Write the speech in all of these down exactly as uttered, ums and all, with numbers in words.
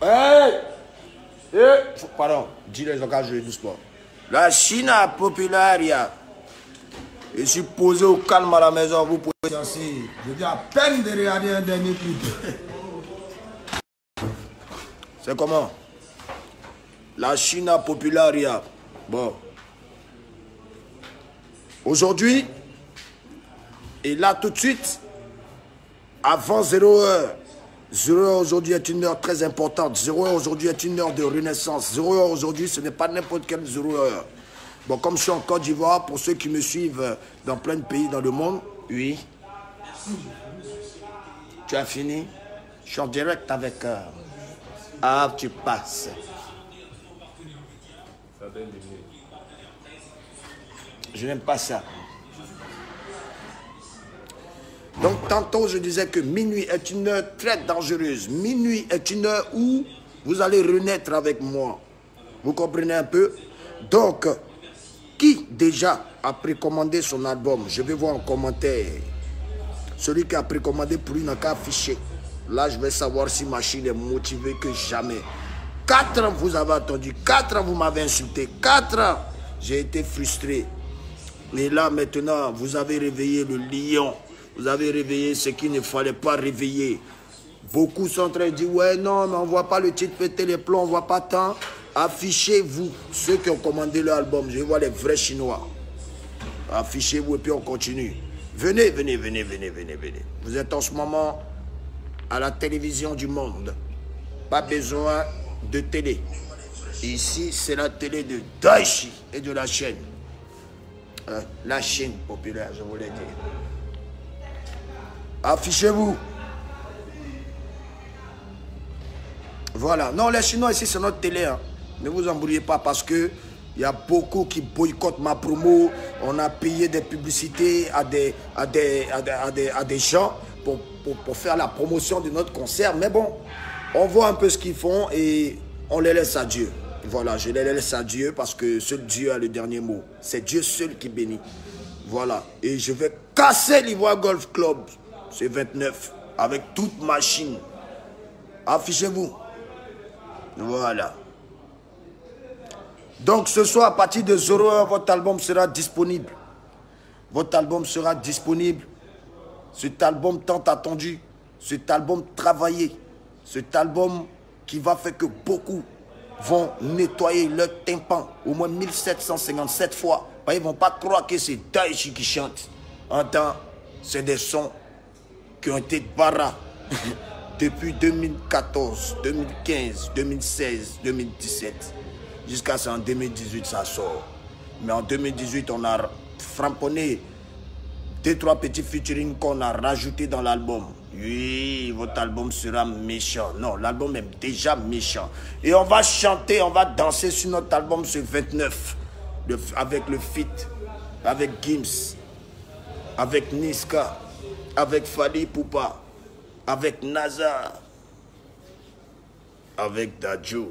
Hey! Hey! Pardon, dis les engagements du sport. La Chine populaire. Je suis posé au calme à la maison, vous pouvez ainsi. Je dis à peine de regarder un dernier clip. C'est comment? La Chine populaire. Bon. Aujourd'hui, et là tout de suite, avant zéro heure, zéro heure aujourd'hui est une heure très importante. zéro heure aujourd'hui est une heure de renaissance. zéro heure aujourd'hui, ce n'est pas n'importe quelle zéro heure. Bon, comme je suis en Côte d'Ivoire, pour ceux qui me suivent dans plein de pays dans le monde, oui. Tu as fini? Je suis en direct avec... Euh... Ah, tu passes. Je n'aime pas ça. Donc, tantôt, je disais que minuit est une heure très dangereuse. Minuit est une heure où vous allez renaître avec moi. Vous comprenez un peu? Donc, qui déjà a précommandé son album? Je vais voir en commentaire. Celui qui a précommandé pour lui n'a qu'à afficher. Là, je vais savoir si ma Chine est motivée que jamais. Quatre ans, vous avez attendu. Quatre ans, vous m'avez insulté. Quatre ans, j'ai été frustré. Et là, maintenant, vous avez réveillé le lion. Vous avez réveillé ce qu'il ne fallait pas réveiller. Beaucoup sont en train de dire, ouais, non, mais on ne voit pas le titre péter les plombs, on ne voit pas tant. Affichez-vous, ceux qui ont commandé l'album. Je vois les vrais Chinois. Affichez-vous et puis on continue. Venez, venez, venez, venez, venez, venez. Vous êtes en ce moment à la télévision du monde. Pas besoin de télé. Ici, c'est la télé de Daichi et de la chaîne. Euh, la chaîne populaire, je voulais dire. Affichez-vous. Voilà. Non, les Chinois ici, c'est notre télé. Hein. Ne vous embrouillez pas parce que il y a beaucoup qui boycottent ma promo. On a payé des publicités à des, à des, à des, à des, à des gens pour, pour, pour faire la promotion de notre concert. Mais bon, on voit un peu ce qu'ils font et on les laisse à Dieu. Voilà, je les laisse à Dieu parce que seul Dieu a le dernier mot. C'est Dieu seul qui bénit. Voilà. Et je vais casser l'Ivoire Golf Club. C'est vingt-neuf. Avec toute machine. Affichez-vous. Voilà. Donc ce soir, à partir de zéro heure, votre album sera disponible. Votre album sera disponible. Cet album tant attendu. Cet album travaillé. Cet album qui va faire que beaucoup vont nettoyer leur tympan au moins mille sept cent cinquante-sept fois. Ils ne vont pas croire que c'est Daichi qui chante. Entends, c'est des sons qui ont été barras depuis deux mille quatorze, deux mille quinze, deux mille seize, deux mille dix-sept. Jusqu'à ça, en deux mille dix-huit, ça sort. Mais en deux mille dix-huit, on a framponné deux, trois petits featuring qu'on a rajoutés dans l'album. Oui, votre album sera méchant. Non, l'album est déjà méchant. Et on va chanter, on va danser sur notre album ce vingt-neuf. Le, avec le feat, avec Gims, avec Niska, avec Fally Ipupa, avec Nazar, avec Dadju.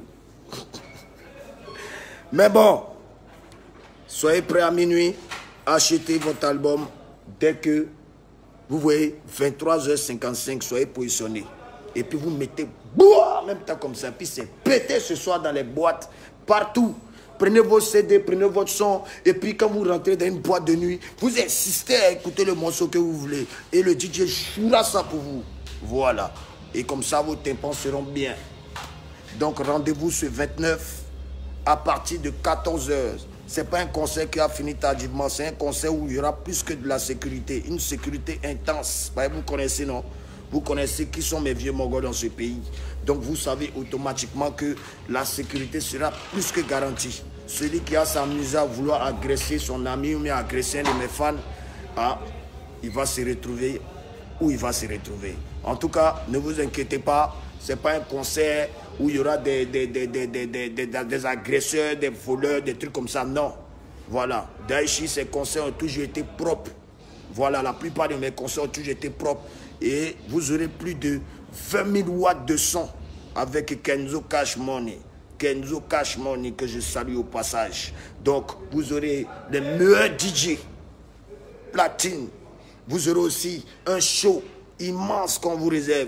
Mais bon, soyez prêts à minuit, achetez votre album dès que vous voyez vingt-trois heures cinquante-cinq, soyez positionnés. Et puis vous mettez boum, en même temps comme ça, puis c'est pété ce soir dans les boîtes, partout. Prenez vos C D, prenez votre son, et puis quand vous rentrez dans une boîte de nuit, vous insistez à écouter le morceau que vous voulez. Et le D J jouera ça pour vous. Voilà. Et comme ça, vos tympans seront bien. Donc rendez-vous ce vingt-neuf à partir de quatorze heures. Ce n'est pas un concert qui a fini tardivement, c'est un concert où il y aura plus que de la sécurité. Une sécurité intense. Vous connaissez, non? Vous connaissez qui sont mes vieux mongols dans ce pays. Donc vous savez automatiquement que la sécurité sera plus que garantie. Celui qui a s'amusé à vouloir agresser son ami ou bien agresser un de mes fans, ah, il va se retrouver où il va se retrouver. En tout cas, ne vous inquiétez pas, ce n'est pas un concert où il y aura des, des, des, des, des, des, des, des agresseurs, des voleurs, des trucs comme ça. Non. Voilà. Daichi, ses concerts ont toujours été propres. Voilà, la plupart de mes concerts ont toujours été propres. Et vous aurez plus de vingt mille watts de son avec Kenzo Cash Money. Kenzo Cash Money que je salue au passage. Donc, vous aurez les meilleurs D J platine. Vous aurez aussi un show immense qu'on vous réserve.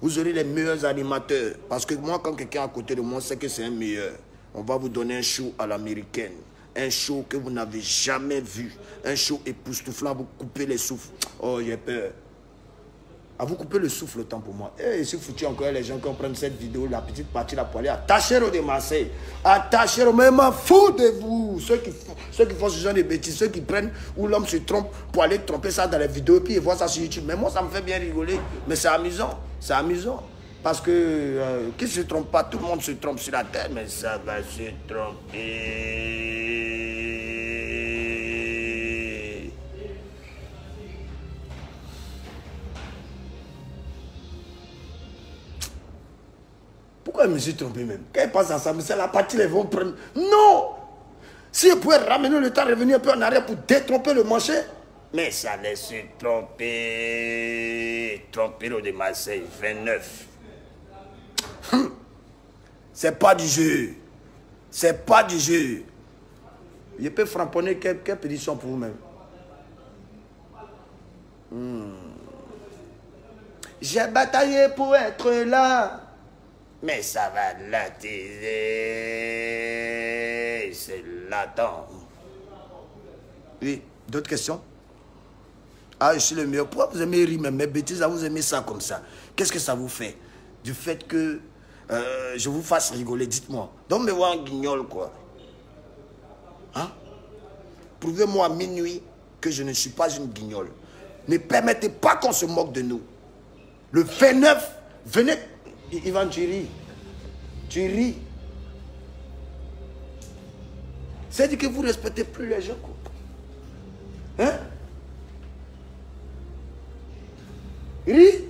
Vous aurez les meilleurs animateurs. Parce que moi, quand quelqu'un à côté de moi sait que c'est un meilleur, on va vous donner un show à l'américaine. Un show que vous n'avez jamais vu. Un show époustouflant, vous coupez les souffles. Oh, j'ai peur. À vous couper le souffle le temps pour moi. Et c'est foutu encore les gens qui prennent cette vidéo, la petite partie là pour aller attacher au de Marseille. Attacher au même fou de vous. Ceux qui, font, ceux qui font ce genre de bêtises, ceux qui prennent où l'homme se trompe pour aller tromper ça dans les vidéos et puis ils voient ça sur YouTube. Mais moi ça me fait bien rigoler. Mais c'est amusant. C'est amusant. Parce que euh, qui ne se trompe pas, tout le monde se trompe sur la terre, mais ça va se tromper. Pourquoi je me suis trompé même? Quand ils pensent à ça, c'est la partie les vont prendre. Non! Si ils pouvaient ramener le temps, revenir un peu en arrière pour détromper le manché. Mais ça laisse se tromper. Tromper le de Marseille, vingt-neuf. Hum. C'est pas du jeu. C'est pas du jeu. Je peux framponner quelques pétitions pour vous-même. Hum. J'ai bataillé pour être là. Mais ça va l'attiser. C'est latent. Oui, d'autres questions? Ah, je suis le meilleur. Pourquoi vous aimez rire, mes bêtises, vous aimez ça comme ça? Qu'est-ce que ça vous fait? Du fait que euh, je vous fasse rigoler, dites-moi. Donc, me voir en guignol, quoi. Hein? Prouvez-moi à minuit que je ne suis pas une guignole. Ne permettez pas qu'on se moque de nous. Le vingt-neuf, venez... Ivan, tu ris. Tu ris. C'est-à-dire que vous ne respectez plus les gens, quoi. Hein? Ris.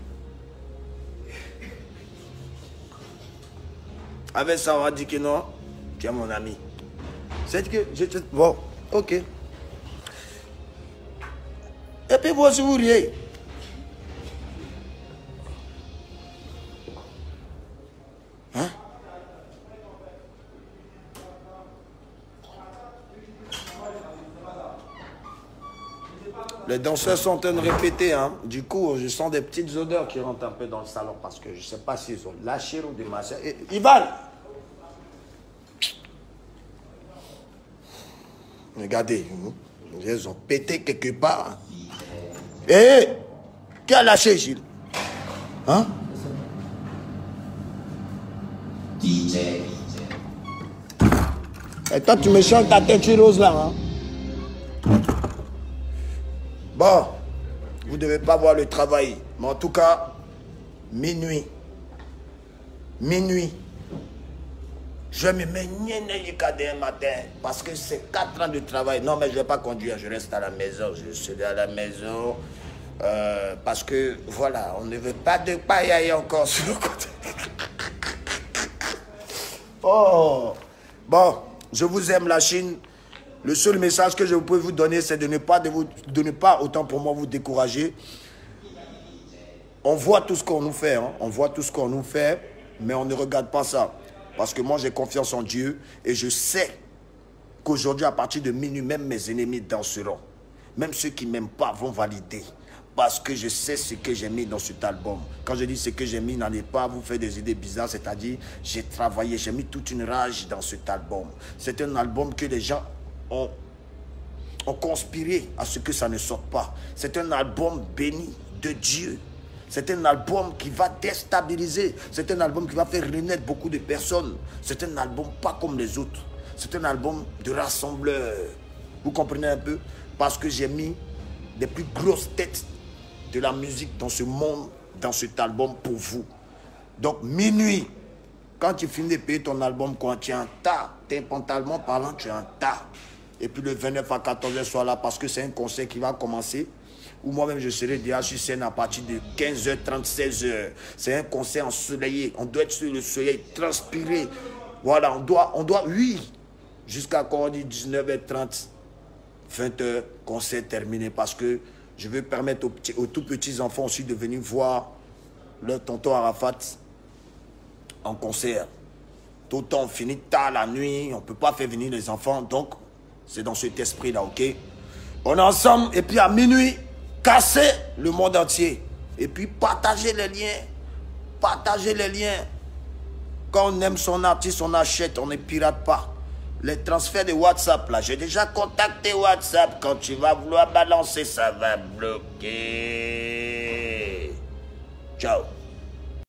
Avec ça, on va dire que non, tu es mon ami. C'est-à-dire que je te... Bon, ok. Et puis vous aussi, vous riez. Hein? Les danseurs sont en train de répéter, hein. Du coup, je sens des petites odeurs qui rentrent un peu dans le salon parce que je ne sais pas s'ils ont lâché ou des machins. Et, Ivan! Regardez, ils ont pété quelque part. Eh! Qui a lâché, Gilles? Hein? D J. Et toi, tu me chantes ta tête rose là, hein? Bon, vous ne devez pas voir le travail. Mais en tout cas, minuit. Minuit. Je me mets jusqu'à demain matin. Parce que c'est quatre ans de travail. Non, mais je ne vais pas conduire. Je reste à la maison. Je suis à la maison. Euh, parce que, voilà, on ne veut pas de paille encore sur le côté. Oh, bon, je vous aime la Chine. Le seul message que je peux vous donner, c'est de ne pas, de vous, de ne pas, autant pour moi, vous décourager. On voit tout ce qu'on nous fait, hein. On voit tout ce qu'on nous fait, mais on ne regarde pas ça. Parce que moi, j'ai confiance en Dieu et je sais qu'aujourd'hui, à partir de minuit, même mes ennemis danseront. Même ceux qui ne m'aiment pas vont valider. Parce que je sais ce que j'ai mis dans cet album. Quand je dis ce que j'ai mis, n'allez pas vous faire des idées bizarres. C'est-à-dire, j'ai travaillé, j'ai mis toute une rage dans cet album. C'est un album que les gens ont, ont conspiré à ce que ça ne sorte pas. C'est un album béni de Dieu. C'est un album qui va déstabiliser. C'est un album qui va faire renaître beaucoup de personnes. C'est un album pas comme les autres. C'est un album de rassembleur. Vous comprenez un peu? Parce que j'ai mis des plus grosses têtes de la musique dans ce monde, dans cet album pour vous. Donc, minuit, quand tu finis de payer ton album, quand tu es en tas, temporellement parlant, tu es en tas. Et puis le vingt-neuf à quatorze heures, sois là parce que c'est un concert qui va commencer. Où moi-même, je serai déjà sur scène à partir de quinze heures trente, seize heures. C'est un concert ensoleillé. On doit être sur le soleil, transpirer. Voilà, on doit, on doit, oui, jusqu'à quand on dit dix-neuf heures trente, vingt heures, concert terminé parce que je veux permettre aux, petits, aux tout petits enfants aussi de venir voir leur tonton Arafat en concert. Tout le temps, on finit tard la nuit, on ne peut pas faire venir les enfants, donc c'est dans cet esprit-là, ok? On est ensemble et puis à minuit, casser le monde entier. Et puis partager les liens, partagez les liens. Quand on aime son artiste, on achète, on ne pirate pas. Les transferts de WhatsApp, là, j'ai déjà contacté WhatsApp. Quand tu vas vouloir balancer, ça va bloquer. Ciao.